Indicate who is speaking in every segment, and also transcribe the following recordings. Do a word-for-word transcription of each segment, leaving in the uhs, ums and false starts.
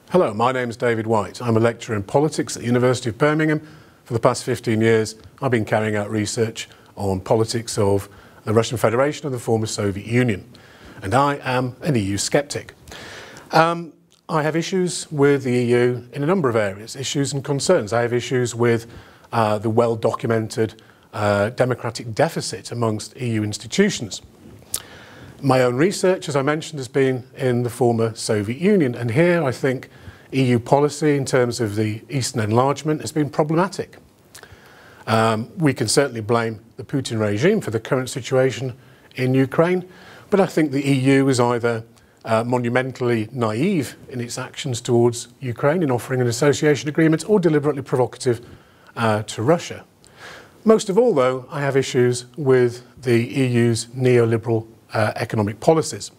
Speaker 1: Hello, my name is David White. I'm a lecturer in politics at the University of Birmingham. For the past fifteen years, I've been carrying out research on politics of the Russian Federation and the former Soviet Union. And I am an E U sceptic. Um, I have issues with the E U in a number of areas, issues and concerns. I have issues with uh, the well-documented uh, democratic deficit amongst E U institutions. My own research, as I mentioned, has been in the former Soviet Union, and here I think E U policy in terms of the Eastern enlargement has been problematic. Um, we can certainly blame the Putin regime for the current situation in Ukraine, but I think the E U is either uh, monumentally naive in its actions towards Ukraine in offering an association agreement or deliberately provocative uh, to Russia. Most of all, though, I have issues with the E U's neoliberal Uh, economic policies.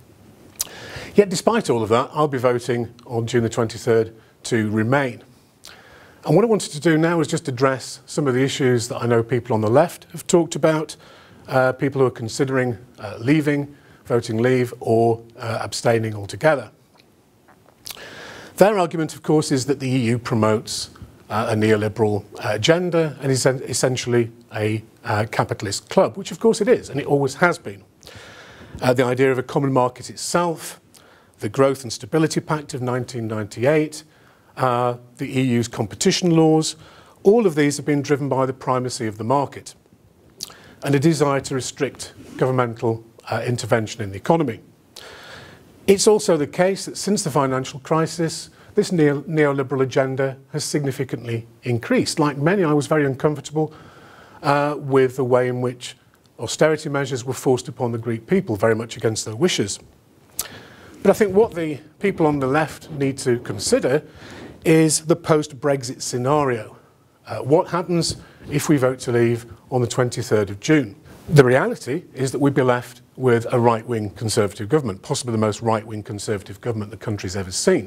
Speaker 1: Yet despite all of that, I'll be voting on June the twenty-third to remain. And what I wanted to do now is just address some of the issues that I know people on the left have talked about, uh, people who are considering uh, leaving, voting leave, or uh, abstaining altogether. Their argument, of course, is that the E U promotes uh, a neoliberal agenda and is essentially a uh, capitalist club, which of course it is, and it always has been. Uh, the idea of a common market itself, the Growth and Stability Pact of nineteen ninety-eight, uh, the E U's competition laws, all of these have been driven by the primacy of the market and a desire to restrict governmental uh, intervention in the economy. It's also the case that since the financial crisis, this neo neoliberal agenda has significantly increased. Like many, I was very uncomfortable uh, with the way in which austerity measures were forced upon the Greek people, very much against their wishes. But I think what the people on the left need to consider is the post-Brexit scenario. Uh, what happens if we vote to leave on the twenty-third of June? The reality is that we'd be left with a right-wing Conservative government, possibly the most right-wing Conservative government the country's ever seen.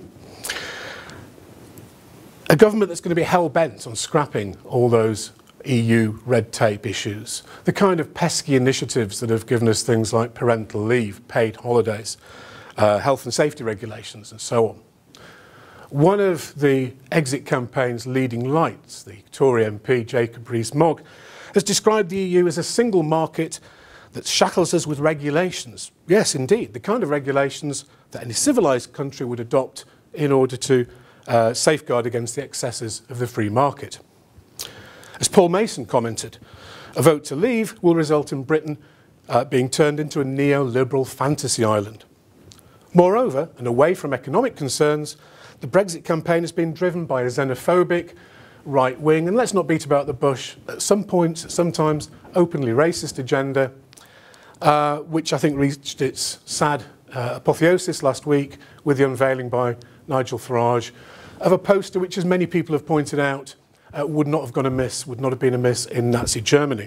Speaker 1: A government that's going to be hell-bent on scrapping all those E U red tape issues, the kind of pesky initiatives that have given us things like parental leave, paid holidays, uh, health and safety regulations and so on. One of the exit campaign's leading lights, the Tory M P Jacob Rees-Mogg, has described the E U as a single market that shackles us with regulations. Yes, indeed, the kind of regulations that any civilised country would adopt in order to uh, safeguard against the excesses of the free market. As Paul Mason commented, a vote to leave will result in Britain uh, being turned into a neoliberal fantasy island. Moreover, and away from economic concerns, the Brexit campaign has been driven by a xenophobic, right-wing, and let's not beat about the bush, at some points, sometimes openly racist agenda, uh, which I think reached its sad uh, apotheosis last week with the unveiling by Nigel Farage of a poster which, as many people have pointed out, Uh, would not have gone amiss, would not have been amiss in Nazi Germany.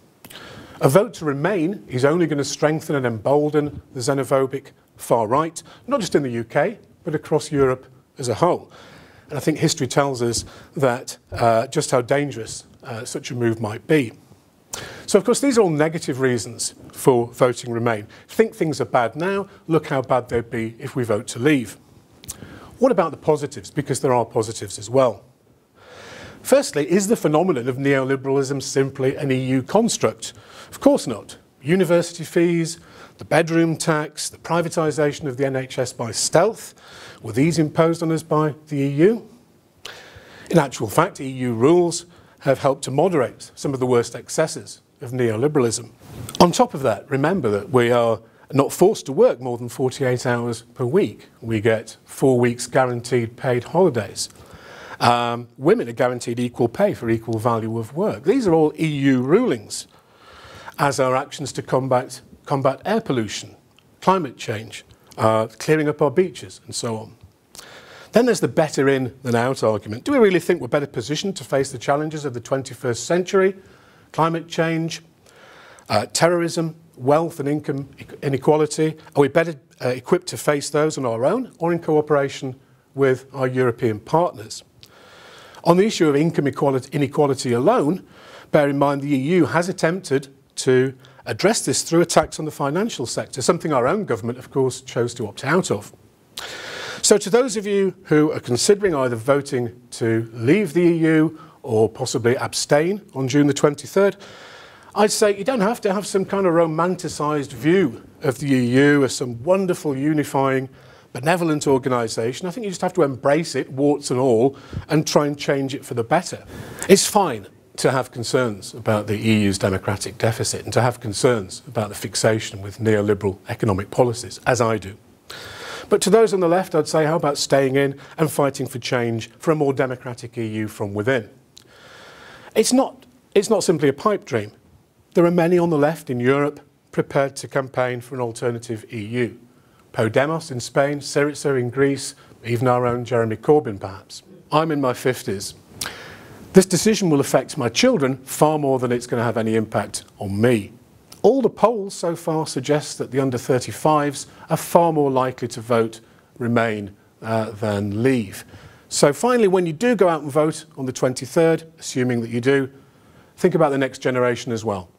Speaker 1: A vote to remain is only going to strengthen and embolden the xenophobic far right, not just in the U K, but across Europe as a whole. And I think history tells us that uh, just how dangerous uh, such a move might be. So, of course, these are all negative reasons for voting remain. Think things are bad now, look how bad they'd be if we vote to leave. What about the positives? Because there are positives as well. Firstly, is the phenomenon of neoliberalism simply an E U construct? Of course not. University fees, the bedroom tax, the privatisation of the N H S by stealth, were these imposed on us by the E U? In actual fact, E U rules have helped to moderate some of the worst excesses of neoliberalism. On top of that, remember that we are not forced to work more than forty-eight hours per week. We get four weeks guaranteed paid holidays. Um, women are guaranteed equal pay for equal value of work. These are all E U rulings, as are actions to combat, combat air pollution, climate change, uh, clearing up our beaches, and so on. Then there's the better in than out argument. Do we really think we're better positioned to face the challenges of the twenty-first century? Climate change, uh, terrorism, wealth and income inequality? Are we better uh, equipped to face those on our own or in cooperation with our European partners? On the issue of income inequality alone, bear in mind the E U has attempted to address this through a tax on the financial sector, something our own government, of course, chose to opt out of. So to those of you who are considering either voting to leave the E U or possibly abstain on June the twenty-third, I'd say you don't have to have some kind of romanticised view of the E U as some wonderful unifying benevolent organisation. I think you just have to embrace it, warts and all, and try and change it for the better. It's fine to have concerns about the E U's democratic deficit and to have concerns about the fixation with neoliberal economic policies, as I do. But to those on the left, I'd say, how about staying in and fighting for change for a more democratic E U from within? It's not, it's not simply a pipe dream. There are many on the left in Europe prepared to campaign for an alternative E U. Podemos in Spain, Syriza in Greece, even our own Jeremy Corbyn perhaps. I'm in my fifties. This decision will affect my children far more than it's going to have any impact on me. All the polls so far suggest that the under thirty-fives are far more likely to vote Remain uh, than Leave. So finally, when you do go out and vote on the twenty-third, assuming that you do, think about the next generation as well.